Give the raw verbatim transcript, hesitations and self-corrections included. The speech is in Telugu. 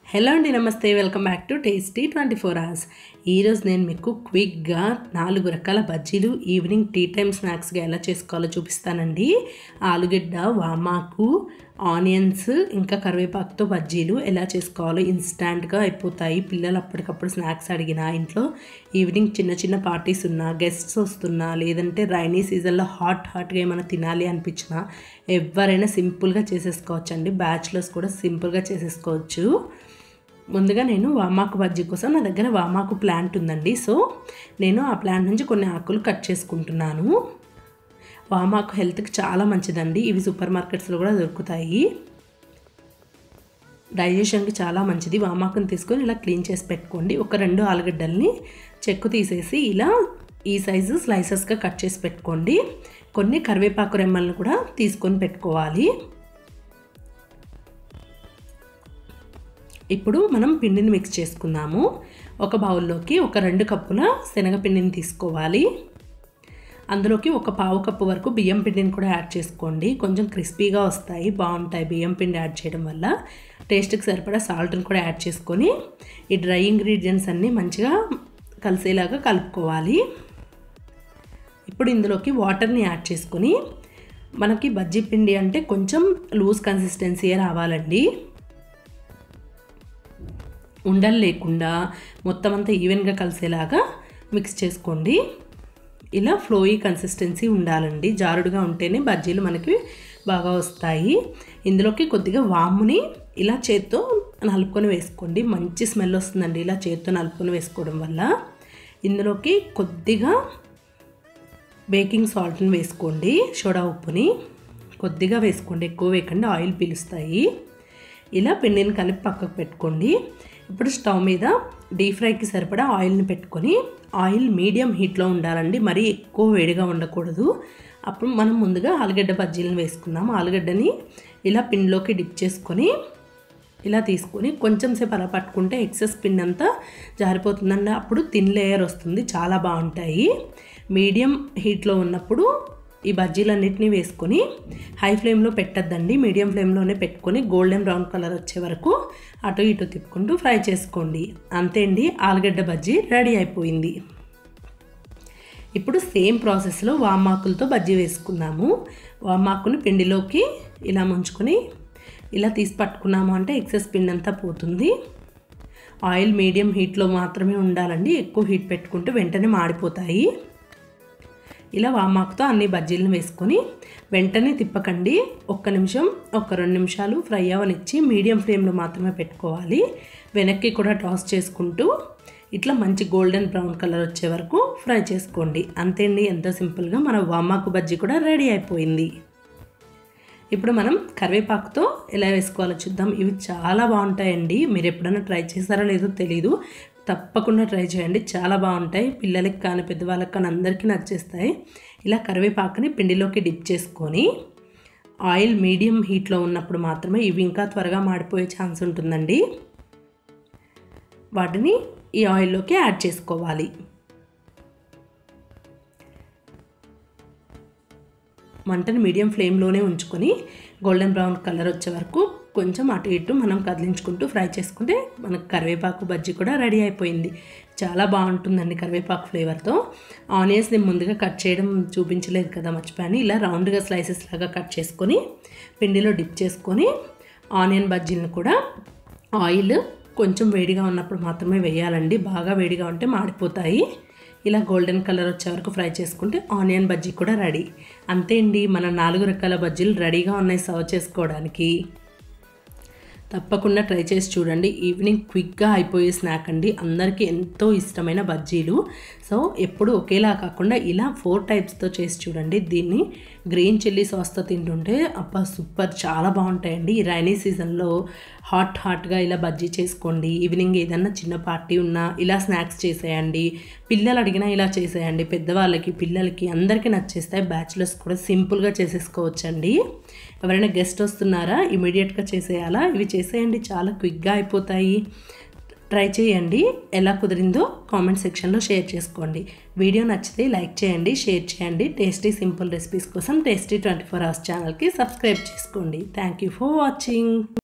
హలో అండి, నమస్తే. Welcome back to tasty twenty four hours. ఈరోజు నేను మీకు క్విక్గా నాలుగు రకాల బజ్జీలు ఈవినింగ్ టీ టైమ్ స్నాక్స్గా ఎలా చేసుకోవాలో చూపిస్తానండి. ఆలుగడ్డ, వామాకు, ఆనియన్స్ ఇంకా కరివేపాకుతో బజ్జీలు ఎలా చేసుకోవాలో ఇన్స్టాంట్గా అయిపోతాయి. పిల్లలు అప్పటికప్పుడు స్నాక్స్ అడిగినా, ఇంట్లో ఈవినింగ్ చిన్న చిన్న పార్టీస్ ఉన్నా, గెస్ట్స్ వస్తున్నా, లేదంటే రైనీ సీజన్లో హాట్ హాట్గా ఏమైనా తినాలి అనిపించినా ఎవరైనా సింపుల్గా చేసేసుకోవచ్చు అండి. బ్యాచులర్స్ కూడా సింపుల్గా చేసేసుకోవచ్చు. ముందుగా నేను వామాకు బజ్జీ కోసం నా దగ్గర వామాకు ప్లాంట్ ఉందండి. సో నేను ఆ ప్లాంట్ నుంచి కొన్ని ఆకులు కట్ చేసుకుంటున్నాను. వామాకు హెల్త్కి చాలా మంచిదండి. ఇవి సూపర్ మార్కెట్స్లో కూడా దొరుకుతాయి. డైజెషన్కి చాలా మంచిది. వామాకుని తీసుకొని ఇలా క్లీన్ చేసి పెట్టుకోండి. ఒక రెండు ఆలుగడ్డల్ని చెక్కు తీసేసి ఇలా ఈ సైజు స్లైసెస్గా కట్ చేసి పెట్టుకోండి. కొన్ని కరివేపాకు రెమ్మలను కూడా తీసుకొని పెట్టుకోవాలి. ఇప్పుడు మనం పిండిని మిక్స్ చేసుకుందాము. ఒక బౌల్లోకి ఒక రెండు కప్పుల శనగపిండిని తీసుకోవాలి. అందులోకి ఒక పావు కప్పు వరకు బియ్యం పిండిని కూడా యాడ్ చేసుకోండి. కొంచెం క్రిస్పీగా వస్తాయి, బాగుంటాయి బియ్యం పిండి యాడ్ చేయడం వల్ల. టేస్ట్కి సరిపడా సాల్ట్ని కూడా యాడ్ చేసుకొని ఈ డ్రై ఇంగ్రీడియంట్స్ అన్నీ మంచిగా కలిసేలాగా కలుపుకోవాలి. ఇప్పుడు ఇందులోకి వాటర్ని యాడ్ చేసుకొని, మనకి బజ్జీ పిండి అంటే కొంచెం లూజ్ కన్సిస్టెన్సీయే రావాలండి. ఉండలు లేకుండా మొత్తం అంతా ఈవెన్గా కలిసేలాగా మిక్స్ చేసుకోండి. ఇలా ఫ్లోయీ కన్సిస్టెన్సీ ఉండాలండి. జారుడుగా ఉంటేనే బజ్జీలు మనకి బాగా వస్తాయి. ఇందులోకి కొద్దిగా వాముని ఇలా చేత్తో నలుపుకొని వేసుకోండి. మంచి స్మెల్ వస్తుందండి ఇలా చేత్తో నలుపుకొని వేసుకోవడం వల్ల. ఇందులోకి కొద్దిగా బేకింగ్ సాల్ట్ని వేసుకోండి. సోడా ఉప్పుని కొద్దిగా వేసుకోండి, ఎక్కువ వేయకండి, ఆయిల్ పీలుస్తాయి. ఇలా పిండిని కలిపి పక్కకు పెట్టుకోండి. ఇప్పుడు స్టవ్ మీద డీప్ ఫ్రైకి సరిపడా ఆయిల్ని పెట్టుకొని, ఆయిల్ మీడియం హీట్లో ఉండాలండి, మరీ ఎక్కువ వేడిగా ఉండకూడదు. అప్పుడు మనం ముందుగా ఆలుగడ్డ బజ్జీలను వేసుకుందాం. ఆలుగడ్డని ఇలా పిండిలోకి డిప్ చేసుకొని ఇలా తీసుకొని కొంచెం సేపు అలా పట్టుకుంటే ఎక్సెస్ పిండి అంతా జారిపోతుందండి. అప్పుడు థిన్ లేయర్ వస్తుంది, చాలా బాగుంటాయి. మీడియం హీట్లో ఉన్నప్పుడు ఈ బజ్జీలన్నిటినీ వేసుకొని హై ఫ్లేమ్లో పెట్టద్దండి, మీడియం ఫ్లేమ్లోనే పెట్టుకొని గోల్డెన్ బ్రౌన్ కలర్ వచ్చే వరకు అటు ఇటు తిప్పుకుంటూ ఫ్రై చేసుకోండి. అంతే అండి, ఆలుగడ్డ బజ్జీ రెడీ అయిపోయింది. ఇప్పుడు సేమ్ ప్రాసెస్లో వామాకులతో బజ్జీ వేసుకున్నాము. వామాకుని పిండిలోకి ఇలా ముంచుకొని ఇలా తీసి పట్టుకున్నాము అంటే ఎక్సెస్ పిండి అంతా పోతుంది. ఆయిల్ మీడియం హీట్లో మాత్రమే ఉండాలండి, ఎక్కువ హీట్ పెట్టుకుంటే వెంటనే మాడిపోతాయి. ఇలా వామాకుతో అన్ని బజ్జీలను వేసుకొని వెంటనే తిప్పకండి. ఒక్క నిమిషం ఒక రెండు నిమిషాలు ఫ్రై అవనిచ్చి మీడియం ఫ్లేమ్లో మాత్రమే పెట్టుకోవాలి. వెనక్కి కూడా టాస్ చేసుకుంటూ ఇట్లా మంచి గోల్డెన్ బ్రౌన్ కలర్ వచ్చే వరకు ఫ్రై చేసుకోండి. అంతే అండి, ఎంతో సింపుల్గా మన వామాకు బజ్జీ కూడా రెడీ అయిపోయింది. ఇప్పుడు మనం కరివేపాకుతో ఎలా వేసుకోవాలో చూద్దాం. ఇవి చాలా బాగుంటాయండి. మీరు ఎప్పుడైనా ట్రై చేస్తారో లేదో తెలీదు, తప్పకుండా ట్రై చేయండి, చాలా బాగుంటాయి. పిల్లలకి కానీ పెద్దవాళ్ళకి కానీ అందరికీ నచ్చేస్తాయి. ఇలా కరివేపాకుని పిండిలోకి డిప్ చేసుకొని ఆయిల్ మీడియం హీట్లో ఉన్నప్పుడు మాత్రమే, ఇవి ఇంకా త్వరగా మాడిపోయే ఛాన్స్ ఉంటుందండి. వాటిని ఈ ఆయిల్లోకి యాడ్ చేసుకోవాలి. మంటని మీడియం ఫ్లేమ్లోనే ఉంచుకొని గోల్డెన్ బ్రౌన్ కలర్ వచ్చే వరకు కొంచెం అటు ఇటు మనం కదిలించుకుంటూ ఫ్రై చేసుకుంటే మనకు కరివేపాకు బజ్జీ కూడా రెడీ అయిపోయింది. చాలా బాగుంటుందండి కరివేపాకు ఫ్లేవర్తో. ఆనియన్స్ని ముందుగా కట్ చేయడం చూపించలేదు కదా, మర్చిపోయాను. ఇలా రౌండ్గా స్లైసెస్ లాగా కట్ చేసుకొని పిండిలో డిప్ చేసుకొని ఆనియన్ బజ్జీలను కూడా ఆయిల్ కొంచెం వేడిగా ఉన్నప్పుడు మాత్రమే వేయాలండి, బాగా వేడిగా ఉంటే మాడిపోతాయి. ఇలా గోల్డెన్ కలర్ వచ్చే వరకు ఫ్రై చేసుకుంటే ఆనియన్ బజ్జీ కూడా రెడీ. అంతే అండి, మన నాలుగు రకాల బజ్జీలు రెడీగా ఉన్నాయి సర్వ్ చేసుకోవడానికి. తప్పకుండా ట్రై చేసి చూడండి. ఈవినింగ్ క్విక్గా అయిపోయే స్నాక్ అండి, అందరికీ ఎంతో ఇష్టమైన బజ్జీలు. సో ఎప్పుడు ఒకేలా కాకుండా ఇలా ఫోర్ టైప్స్తో చేసి చూడండి. దీన్ని గ్రీన్ చిల్లీ సాస్తో తింటుంటే అబ్బా సూపర్, చాలా బాగుంటాయండి. ఈ రైనీ సీజన్లో హాట్ హాట్గా ఇలా బజ్జీ చేసుకోండి. ఈవినింగ్ ఏదన్నా చిన్న పార్టీ ఉన్నా ఇలా స్నాక్స్ చేసేయండి. పిల్లలు అడిగినా ఇలా చేసేయండి. పెద్దవాళ్ళకి పిల్లలకి అందరికీ నచ్చేస్తాయి. బ్యాచులర్స్ కూడా సింపుల్గా చేసేసుకోవచ్చండి. ఎవరైనా గెస్ట్ వస్తున్నారా, ఇమీడియట్గా చేసేయాలా, ఇవి చేసేయండి, చాలా క్విక్గా అయిపోతాయి. ట్రై చేయండి. ఎలా కుదిరిందో కామెంట్ సెక్షన్లో షేర్ చేసుకోండి. వీడియో నచ్చితే లైక్ చేయండి, షేర్ చేయండి. టేస్టీ సింపుల్ రెసిపీస్ కోసం టేస్టీ ట్వంటీ ఫోర్ అవర్స్ ఛానల్కి సబ్స్క్రైబ్ చేసుకోండి. Thank you for watching.